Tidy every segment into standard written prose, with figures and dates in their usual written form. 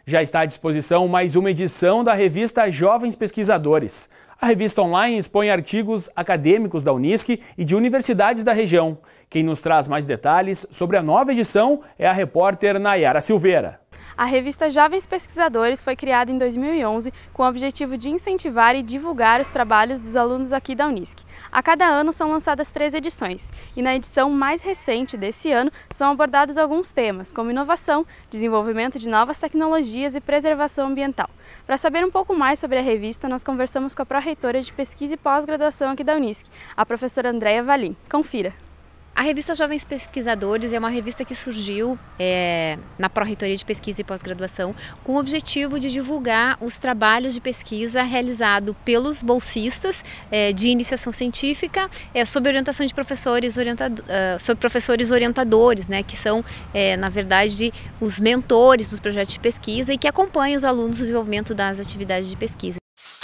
Já está à disposição mais uma edição da revista Jovens Pesquisadores. A revista online expõe artigos acadêmicos da Unisc e de universidades da região. Quem nos traz mais detalhes sobre a nova edição é a repórter Nayara Silveira. A revista Jovens Pesquisadores foi criada em 2011 com o objetivo de incentivar e divulgar os trabalhos dos alunos aqui da Unisc. A cada ano são lançadas 3 edições e na edição mais recente desse ano são abordados alguns temas, como inovação, desenvolvimento de novas tecnologias e preservação ambiental. Para saber um pouco mais sobre a revista, nós conversamos com a pró-reitora de Pesquisa e Pós-Graduação aqui da Unisc, a professora Andréia Valim. Confira! A revista Jovens Pesquisadores é uma revista que surgiu na Pró-Reitoria de Pesquisa e Pós-Graduação com o objetivo de divulgar os trabalhos de pesquisa realizados pelos bolsistas de iniciação científica sob orientação de professores, orientadores, né, que são, na verdade, os mentores dos projetos de pesquisa e que acompanham os alunos no desenvolvimento das atividades de pesquisa.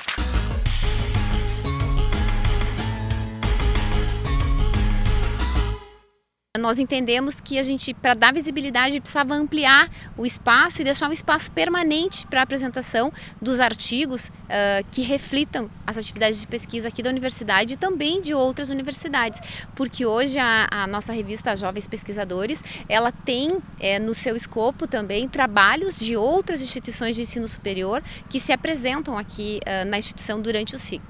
Nós entendemos que a gente, para dar visibilidade, precisava ampliar o espaço e deixar um espaço permanente para a apresentação dos artigos que reflitam as atividades de pesquisa aqui da universidade e também de outras universidades, porque hoje a nossa revista Jovens Pesquisadores, ela tem no seu escopo também trabalhos de outras instituições de ensino superior que se apresentam aqui na instituição durante o SIC.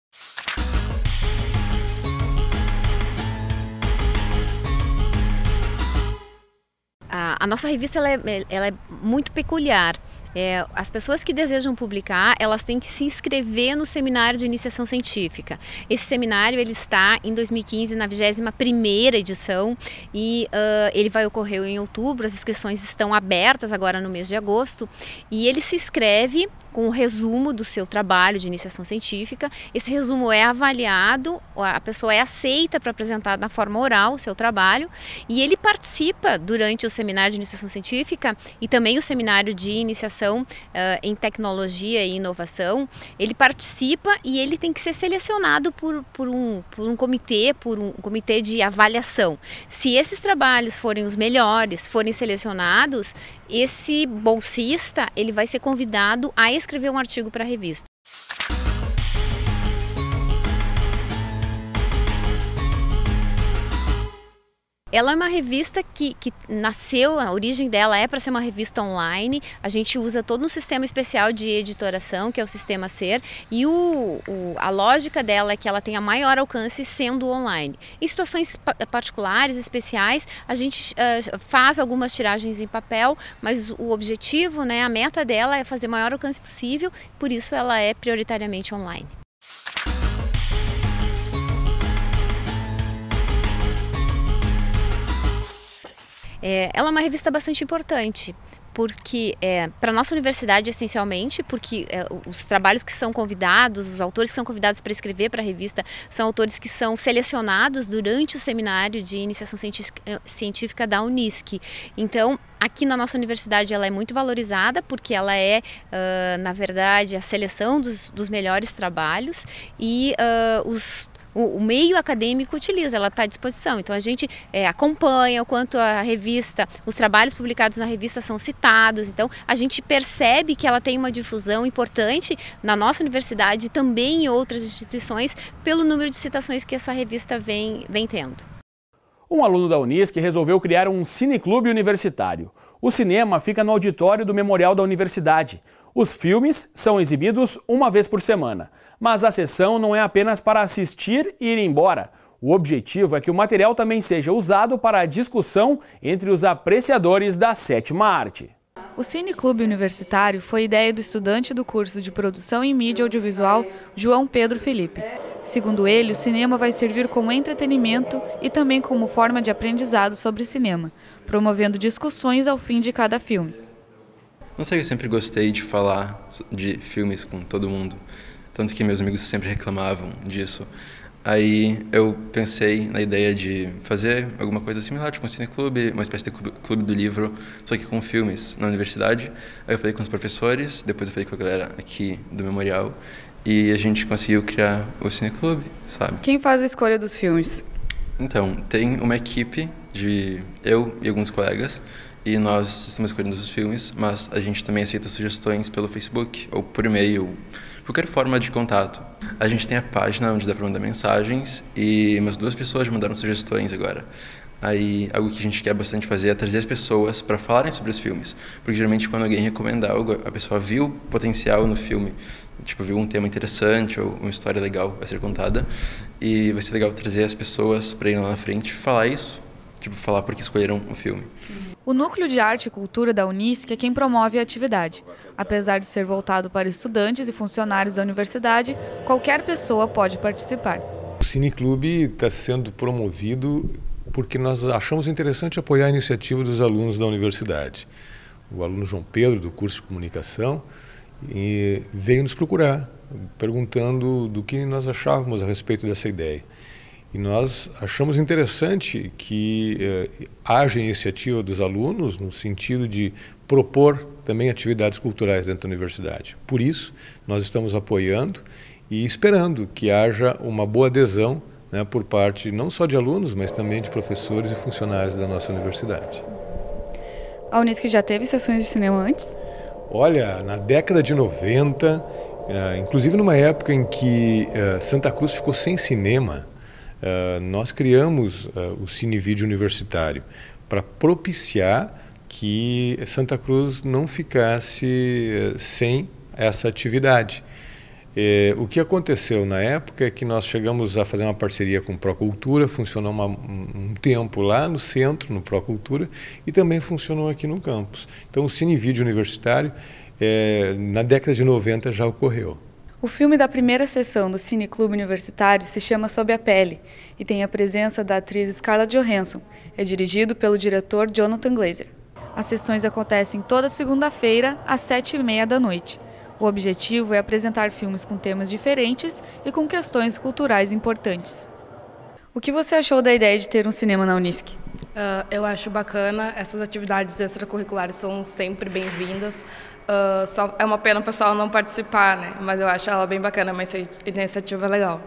A nossa revista ela é muito peculiar. As pessoas que desejam publicar, elas têm que se inscrever no seminário de iniciação científica. Esse seminário ele está em 2015 na 21ª edição e ele vai ocorrer em outubro. As inscrições estão abertas agora no mês de agosto e ele se inscreve com o resumo do seu trabalho de iniciação científica. Esse resumo é avaliado, a pessoa é aceita para apresentar na forma oral o seu trabalho e ele participa durante o seminário de iniciação científica e também o seminário de iniciação em tecnologia e inovação. Ele participa e ele tem que ser selecionado por um comitê de avaliação. Se esses trabalhos forem os melhores, forem selecionados, esse bolsista ele vai ser convidado a escrever um artigo para a revista. Ela é uma revista que nasceu, a origem dela é para ser uma revista online. A gente usa todo um sistema especial de editoração, que é o sistema SER, e a lógica dela é que ela tenha maior alcance sendo online. Em situações particulares, especiais, a gente faz algumas tiragens em papel, mas o objetivo, né, a meta dela é fazer o maior alcance possível, por isso ela é prioritariamente online. Ela é uma revista bastante importante, porque para a nossa universidade essencialmente, porque os trabalhos que são convidados, os autores que são convidados para escrever para a revista, são autores que são selecionados durante o seminário de iniciação científica da Unisc. Então, aqui na nossa universidade ela é muito valorizada, porque ela é, na verdade, a seleção dos melhores trabalhos e o meio acadêmico utiliza, ela está à disposição. Então a gente acompanha o quanto a revista, os trabalhos publicados na revista são citados. Então a gente percebe que ela tem uma difusão importante na nossa universidade e também em outras instituições pelo número de citações que essa revista vem tendo. Um aluno da Unisc resolveu criar um cineclube universitário. O cinema fica no auditório do Memorial da Universidade. Os filmes são exibidos uma vez por semana. Mas a sessão não é apenas para assistir e ir embora. O objetivo é que o material também seja usado para a discussão entre os apreciadores da 7ª arte. O Cineclube Universitário foi ideia do estudante do curso de Produção em Mídia Audiovisual, João Pedro Felipe. Segundo ele, o cinema vai servir como entretenimento e também como forma de aprendizado sobre cinema, promovendo discussões ao fim de cada filme. Não sei, eu sempre gostei de falar de filmes com todo mundo. Tanto que meus amigos sempre reclamavam disso. Aí eu pensei na ideia de fazer alguma coisa similar, tipo um cineclube, uma espécie de clube do livro, só que com filmes na universidade. Aí eu falei com os professores, depois eu falei com a galera aqui do Memorial, e a gente conseguiu criar o cineclube, sabe? Quem faz a escolha dos filmes? Então, tem uma equipe de eu e alguns colegas, e nós estamos escolhendo os filmes, mas a gente também aceita sugestões pelo Facebook ou por e-mail, qualquer forma de contato. A gente tem a página onde dá para mandar mensagens e umas 2 pessoas já mandaram sugestões agora. Aí, algo que a gente quer bastante fazer é trazer as pessoas para falarem sobre os filmes, porque geralmente quando alguém recomenda algo, a pessoa viu potencial no filme, tipo, viu um tema interessante ou uma história legal a ser contada, e vai ser legal trazer as pessoas para ir lá na frente falar isso, tipo, falar porque escolheram o filme. O Núcleo de Arte e Cultura da Unisc é quem promove a atividade. Apesar de ser voltado para estudantes e funcionários da universidade, qualquer pessoa pode participar. O Cineclube está sendo promovido porque nós achamos interessante apoiar a iniciativa dos alunos da universidade. O aluno João Pedro, do curso de comunicação, veio nos procurar, perguntando do que nós achávamos a respeito dessa ideia. E nós achamos interessante que haja iniciativa dos alunos no sentido de propor também atividades culturais dentro da universidade. Por isso, nós estamos apoiando e esperando que haja uma boa adesão, né, por parte não só de alunos, mas também de professores e funcionários da nossa universidade. A Unisc já teve sessões de cinema antes? Olha, na década de 90, inclusive numa época em que Santa Cruz ficou sem cinema, nós criamos o Cinevídeo Universitário para propiciar que Santa Cruz não ficasse sem essa atividade. O que aconteceu na época é que nós chegamos a fazer uma parceria com o Procultura, funcionou um tempo lá no centro, no Procultura, e também funcionou aqui no campus. Então o Cinevídeo Universitário, na década de 90, já ocorreu. O filme da primeira sessão do Cineclube Universitário se chama Sob a Pele e tem a presença da atriz Scarlett Johansson. É dirigido pelo diretor Jonathan Glazer. As sessões acontecem toda segunda-feira, às 7h30 da noite. O objetivo é apresentar filmes com temas diferentes e com questões culturais importantes. O que você achou da ideia de ter um cinema na Unisc? Eu acho bacana, essas atividades extracurriculares são sempre bem-vindas. Só é uma pena o pessoal não participar, né? Mas eu acho ela bem bacana, mas a iniciativa é legal.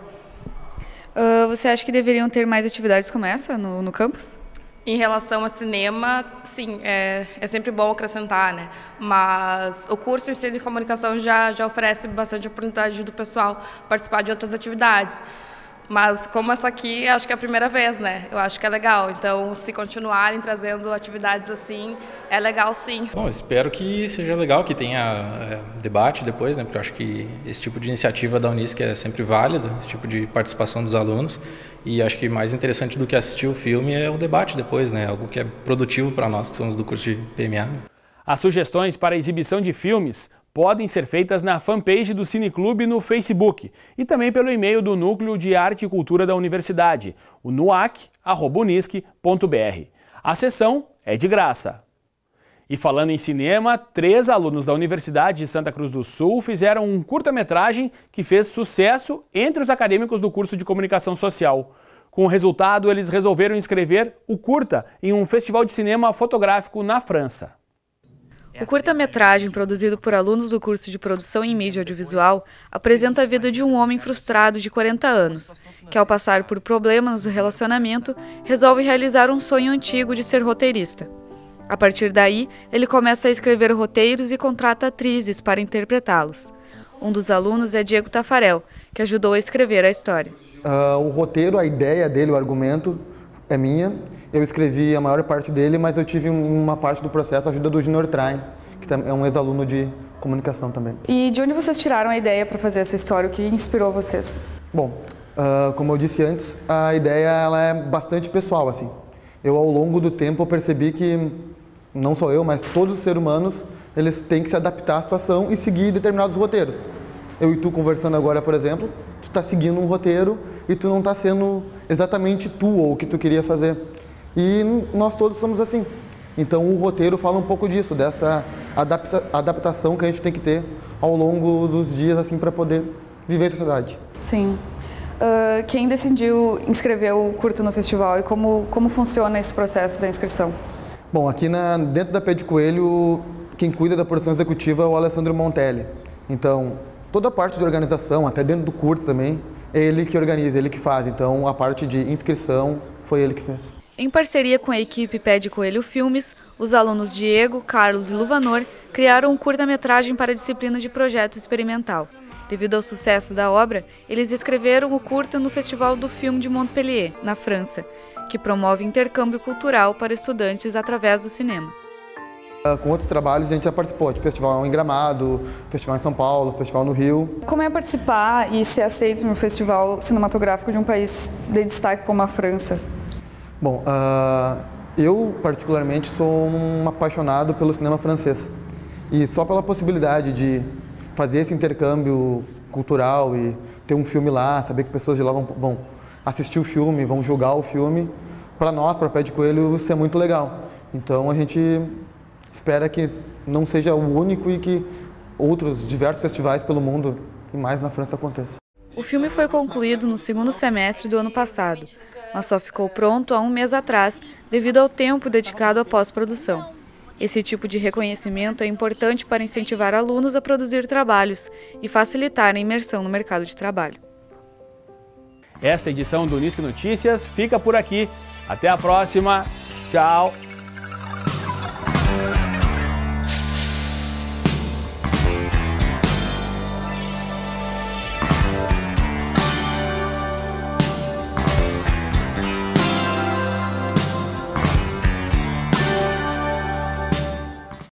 Você acha que deveriam ter mais atividades como essa no campus? Em relação a cinema, sim, é sempre bom acrescentar, né? Mas o curso em si de comunicação já oferece bastante oportunidade do pessoal participar de outras atividades. Mas como essa aqui, acho que é a primeira vez, né? Eu acho que é legal. Então, se continuarem trazendo atividades assim, é legal sim. Bom, espero que seja legal, que tenha debate depois, né? Porque eu acho que esse tipo de iniciativa da Unisc é sempre válido, esse tipo de participação dos alunos. E acho que mais interessante do que assistir o filme é o debate depois, né? Algo que é produtivo para nós, que somos do curso de PMA. As sugestões para a exibição de filmes podem ser feitas na fanpage do Cineclube no Facebook e também pelo e-mail do Núcleo de Arte e Cultura da Universidade, o nuac@unisc.br. A sessão é de graça. E falando em cinema, 3 alunos da Universidade de Santa Cruz do Sul fizeram um curta-metragem que fez sucesso entre os acadêmicos do curso de Comunicação Social. Com o resultado, eles resolveram inscrever o curta em um festival de cinema fotográfico na França. O curta-metragem, produzido por alunos do curso de Produção em Mídia Audiovisual, apresenta a vida de um homem frustrado de 40 anos, que ao passar por problemas no relacionamento, resolve realizar um sonho antigo de ser roteirista. A partir daí, ele começa a escrever roteiros e contrata atrizes para interpretá-los. Um dos alunos é Diego Tafarel, que ajudou a escrever a história. O roteiro, a ideia dele, o argumento é minha. Eu escrevi a maior parte dele, mas eu tive uma parte do processo a ajuda do Junior Train, que é um ex-aluno de comunicação também. E de onde vocês tiraram a ideia para fazer essa história? O que inspirou vocês? Bom, como eu disse antes, a ideia ela é bastante pessoal, assim. Eu, ao longo do tempo, eu percebi que, não só eu, mas todos os seres humanos, eles têm que se adaptar à situação e seguir determinados roteiros. Eu e tu conversando agora, por exemplo, tu está seguindo um roteiro e tu não está sendo exatamente tu ou o que tu queria fazer. E nós todos somos assim. Então o roteiro fala um pouco disso, dessa adaptação que a gente tem que ter ao longo dos dias assim, para poder viver a sociedade. Sim. Quem decidiu inscrever o curto no festival e como funciona esse processo da inscrição? Bom, aqui dentro da Pé de Coelho, quem cuida da produção executiva é o Alessandro Montelli. Então, toda a parte de organização, até dentro do curto também, é ele que organiza, ele que faz. Então, a parte de inscrição foi ele que fez. Em parceria com a equipe Pé de Coelho Filmes, os alunos Diego, Carlos e Luvanor criaram um curta-metragem para a disciplina de projeto experimental. Devido ao sucesso da obra, eles escreveram o curta no Festival do Filme de Montpellier, na França, que promove intercâmbio cultural para estudantes através do cinema. Com outros trabalhos a gente já participou de festival em Gramado, festival em São Paulo, festival no Rio. Como é participar e ser aceito no festival cinematográfico de um país de destaque como a França? Bom, eu particularmente sou um apaixonado pelo cinema francês e só pela possibilidade de fazer esse intercâmbio cultural e ter um filme lá, saber que pessoas de lá vão assistir o filme, vão julgar o filme, para nós, para Pé de Coelho, isso é muito legal. Então a gente espera que não seja o único e que outros diversos festivais pelo mundo e mais na França aconteçam. O filme foi concluído no segundo semestre do ano passado, mas só ficou pronto há um mês atrás devido ao tempo dedicado à pós-produção. Esse tipo de reconhecimento é importante para incentivar alunos a produzir trabalhos e facilitar a imersão no mercado de trabalho. Esta edição do Unisc Notícias fica por aqui. Até a próxima. Tchau!